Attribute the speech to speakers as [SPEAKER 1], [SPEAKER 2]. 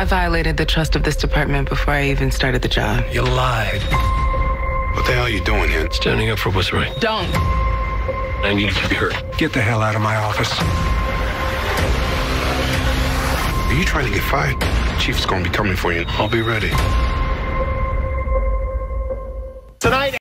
[SPEAKER 1] I violated the trust of this department before I even started the job.
[SPEAKER 2] You lied.
[SPEAKER 3] What the hell are you doing here?
[SPEAKER 2] Standing up for what's right.
[SPEAKER 1] Don't.
[SPEAKER 2] I need to be heard.
[SPEAKER 3] Get the hell out of my office. Are you trying to get fired? Chief's gonna be coming for you. I'll be ready.
[SPEAKER 4] Tonight.